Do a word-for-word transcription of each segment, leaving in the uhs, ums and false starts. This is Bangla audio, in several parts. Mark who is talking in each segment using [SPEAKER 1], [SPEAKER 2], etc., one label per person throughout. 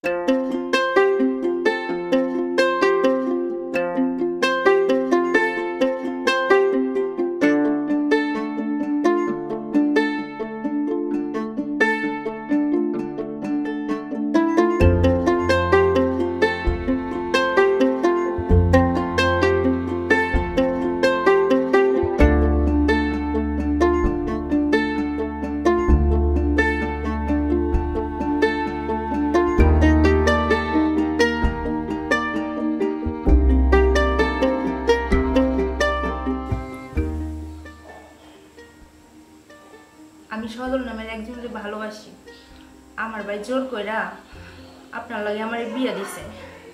[SPEAKER 1] আমার ভাই জোর কইরা আপনার লাগে আমারে বিয়া দিছে।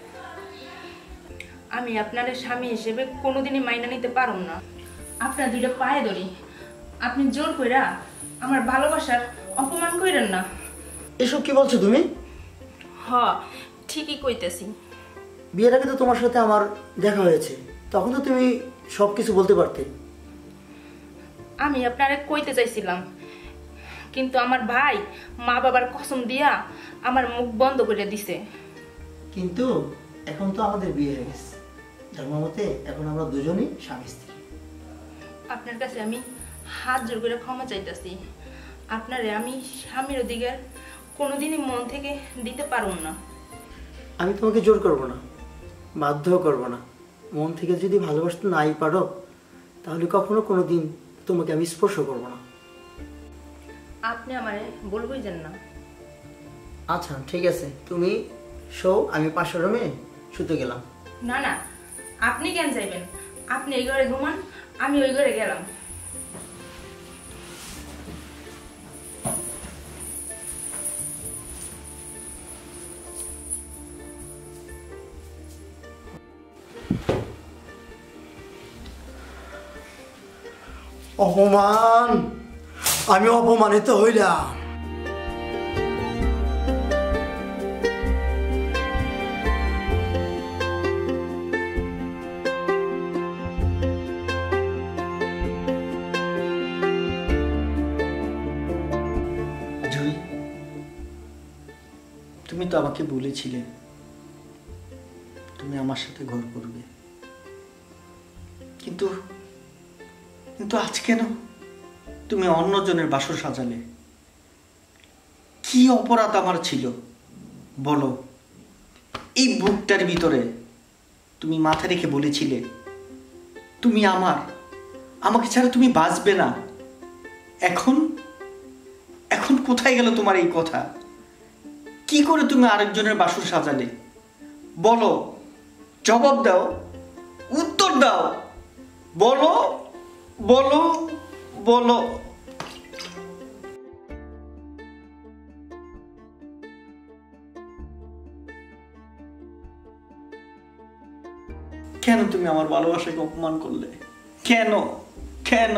[SPEAKER 1] আমি আপনার স্বামী হিসেবে কোনোদিনই মাইনা নিতে পারুম না। আপনার দুইটা পায়ে ধরি, আপনি জোর কইরা আমার ভালোবাসার অপমান কইরেন না।
[SPEAKER 2] এসব কি বলছো তুমি?
[SPEAKER 1] হ, ঠিকই কইতেছি।
[SPEAKER 2] বিয়ের আগে তো তোমার সাথে আমার দেখা হয়েছে, তখন তো তুমি সবকিছু বলতে পারতে।
[SPEAKER 1] আমি আপনারে কইতে চাইছিলাম, কিন্তু আমার ভাই মা বাবার কসম দিয়া আমার মুখ বন্ধ করে দিছে।
[SPEAKER 2] কিন্তু এখন তো আমাদের বিয়ে হয়ে গেছে, ধর্মমতে এখন আমরা দুজনই স্বামী স্ত্রী।
[SPEAKER 1] আপনার কাছে আমি হাত জোর করে ক্ষমা চাইতেছি। আপনারে আমি স্বামীর অধিকার কোনোদিনই মন থেকে দিতে পারব না।
[SPEAKER 2] আমি তোমাকে জোর করব না, বাধ্যও করব না। মন থেকে যদি ভালোবাসতে নাই পারো, তাহলে কখনো কোনোদিন তোমাকে আমি স্পর্শ করব না।
[SPEAKER 1] আপনি আমারে বলবই যেন না।
[SPEAKER 2] আচ্ছা ঠিক আছে, তুমি শো, আমি পাশের রুমে শুতে গেলাম।
[SPEAKER 1] না না, আপনি কেন যাইবেন? আপনি এই ঘরে ঘুমান, আমি ওই ঘরে গেলাম।
[SPEAKER 2] অপমান, আমি অপমানিত হইলাম। জুই, তুমি তো আমাকে বলেছিলে তুমি আমার সাথে ঘর করবে, কিন্তু কিন্তু আজ কেন তুমি অন্যজনের বাসর সাজালে? কি অপরাধ আমার ছিল বলো? এই বুকটার ভিতরে তুমি মাথা রেখে বলেছিলে তুমি আমার, আমাকে ছাড়া তুমি বাঁচবে না। এখন এখন কোথায় গেল তোমার এই কথা? কি করে তুমি আরেকজনের বাসর সাজালে বলো? জবাব দাও, উত্তর দাও, বলো বলো বলো। কেন তুমি আমার ভালোবাসাকে অপমান করলে? কেন কেন?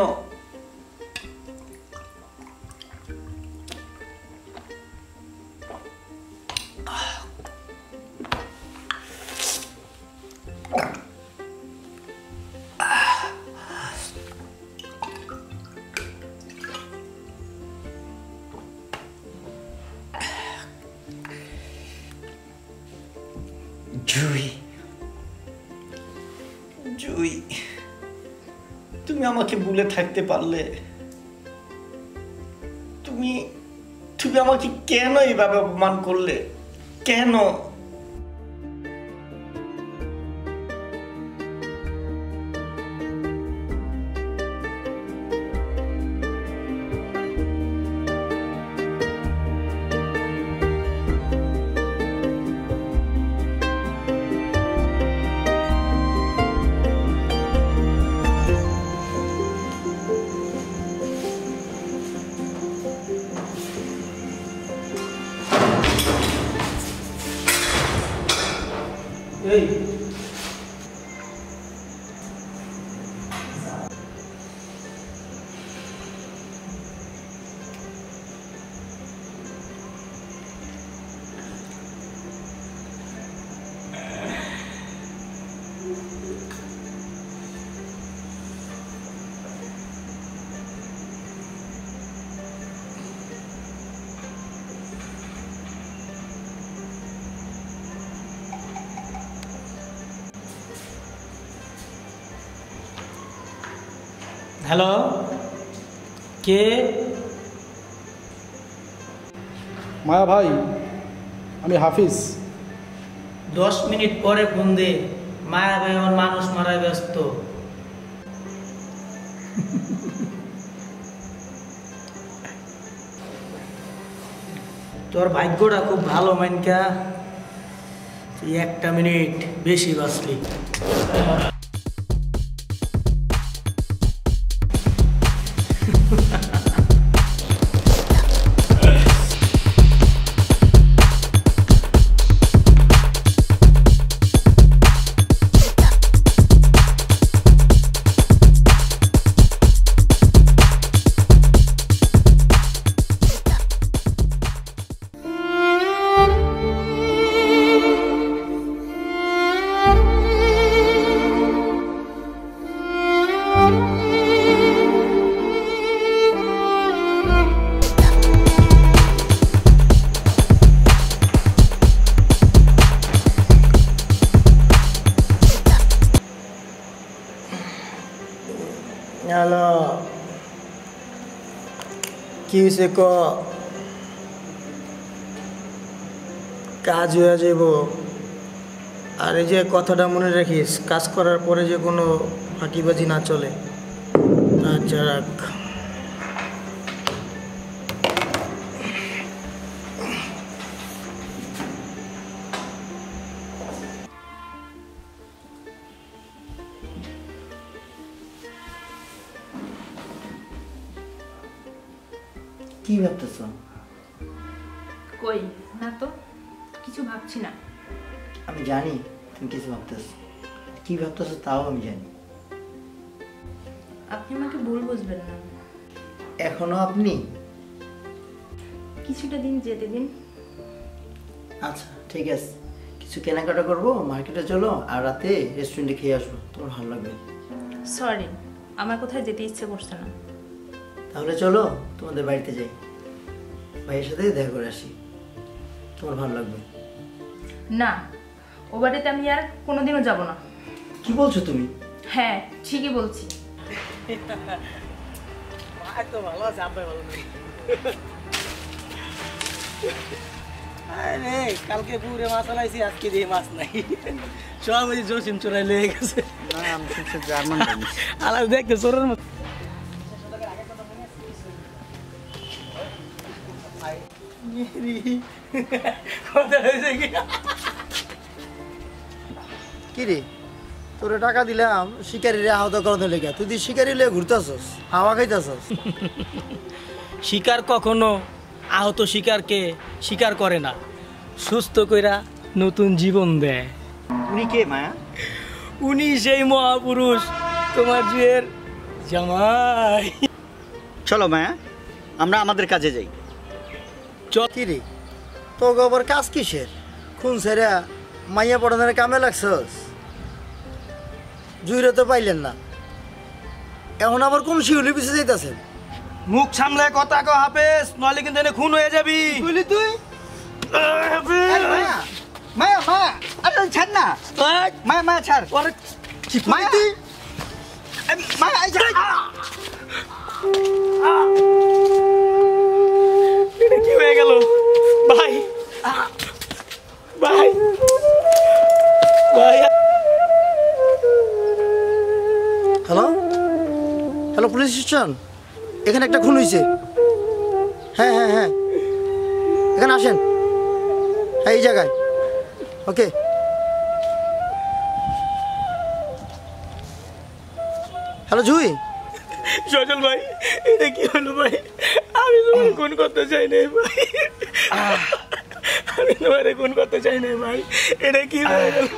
[SPEAKER 2] জুই, জুই, তুমি আমাকে ভুলে থাকতে পারলে? তুমি তুমি আমাকে কেন এইভাবে অপমান করলে? কেন? এই
[SPEAKER 3] হ্যালো, কে?
[SPEAKER 4] মায়া ভাই, আমি হাফিজ।
[SPEAKER 3] দশ মিনিট পরে ফোন দে, মায়া ভাই আমার মানুষ মারায় ব্যস্ত। তোর ভাগ্যটা খুব ভালো মাইনকা, তুই একটা মিনিট বেশি বাঁচলি।
[SPEAKER 2] হ্যালো, কি হয়েছে ক? কাজ হয়ে যাব। আর এই যে কথাটা মনে রাখিস, কাজ করার পরে যে কোনো ফাঁকিবাজি না চলে। আচ্ছা রাখ। কি ভাবতেছ?
[SPEAKER 1] কই না তো, কিছু ভাবছি না।
[SPEAKER 2] আমি জানি তুমি কিছু ভাবতেছ। কি ভাবতেছ তাও আমি জানি।
[SPEAKER 1] আপনি আমাকে ভুল বুঝবেন না।
[SPEAKER 2] এখনো আপনি?
[SPEAKER 1] কিছুটা দিন যেতে দিন।
[SPEAKER 2] আচ্ছা ঠিক আছে, কিছু কেনাকাটা করবো, মার্কেটে চলো, আর রাতে রেস্টুরেন্টে খেয়ে আসবো, তোমার ভালো লাগবে।
[SPEAKER 1] সরি, আমার কোথায় যেতে ইচ্ছে করছে না।
[SPEAKER 2] তাহলে চলো তোমাদের বাড়িতে যাই, ভাইয়ের সাথে দেখা করে আসি, তোমার ভালো লাগবে।
[SPEAKER 1] না, ও বাড়িতে আমি আর কোনোদিনও যাব না।
[SPEAKER 2] কি বলছো তুমি?
[SPEAKER 1] হ্যাঁ ঠিকই বলছি।
[SPEAKER 3] ভালো আছে, আব্বাই ভালো নেই। আরে কালকে পুরে মাছ আলাইছি, আজকে দিয়ে মাছ নাই। সব ওই জসিম চোরাই লেগে গেছে।
[SPEAKER 2] না আমি শুনছি জার্মান
[SPEAKER 3] আলাদা দেখতে চোরের মতো।
[SPEAKER 2] কি রে, তোরে টাকা দিলাম শিকারিরে আহত করাতে লেগে, তুই শিকারি লিয়ে ঘুরতেছস, হাওয়া খাইতেছস।
[SPEAKER 3] শিকার কখনো আহত শিকারকে শিকার করে না, সুস্থ কইরা নতুন জীবন দেয়।
[SPEAKER 2] উনি কে মায়া?
[SPEAKER 3] উনি সেই মহাপুরুষ, তোমার জুয়ের জামাই।
[SPEAKER 5] চলো মায়া, আমরা আমাদের কাজে যাই।
[SPEAKER 2] চল। কি রে, তো আবার কাজ কিসের? খুন সেরা মাইয়া পড়ানোর কামে লাগছস? জুইরে তো পাইলেন না, এখন আবার কোন শিউলি পিছিয়ে যাইতেছেন?
[SPEAKER 3] মুখ সামলায় কথা কও হাফেজ, নইলে কিন্তু এনে খুন হয়ে যাবি।
[SPEAKER 2] বলি তুই মায়া মায়া মায়া, আরে ছাড় না মায়া, মায়া ছাড়। মায়া তুই মায়া, এই ছাড়।
[SPEAKER 3] এটা কি হয়ে গেল ভাই? ভাই ভাই,
[SPEAKER 2] হ্যালো হ্যালো, পুলিশ স্টেশন, এখানে একটা খুন হয়েছে। হ্যাঁ হ্যাঁ হ্যাঁ, এখানে আসেন। হ্যাঁ এই জায়গায়। ওকে। হ্যালো জুই।
[SPEAKER 3] সজল ভাই, এটা কি হলো ভাই? আমি তোমার খুন করতে চাই নাই ভাই, আমি তোমার খুন করতে চাই নাই ভাই। এটা কি হয়ে গেল?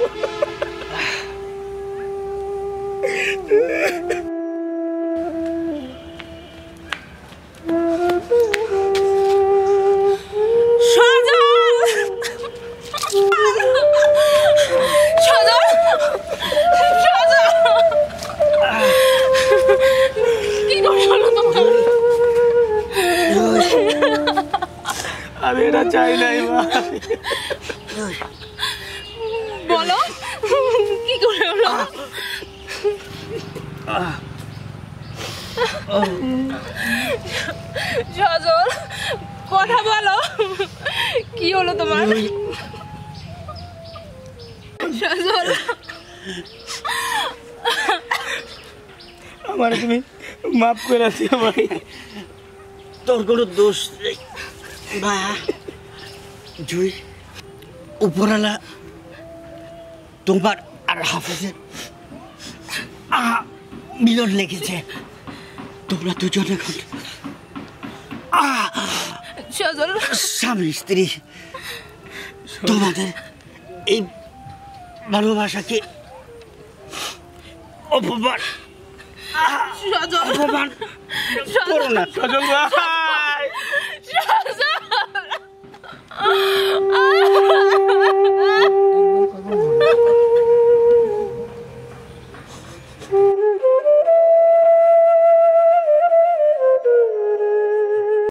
[SPEAKER 3] আমি এটা চাই নাই ভাই।
[SPEAKER 1] বলো কি করে হলো? সজল কথা বলো, কি হলো তোমার? সজল
[SPEAKER 3] আমার তুমি মাফ করে দিও ভাই,
[SPEAKER 5] তোর কোনো দোষ নেই ভাইয়া। জুই, উপরওয়ালা তোমার আর হাফিজের মিলন লেগেছে। তোমরা দুজন এখন
[SPEAKER 1] সজল
[SPEAKER 5] স্বামী স্ত্রী। তোমাদের এই ভালোবাসাকে অপমান
[SPEAKER 1] সজল
[SPEAKER 5] অপমান করো না।
[SPEAKER 3] সজল ভাই,
[SPEAKER 1] সজল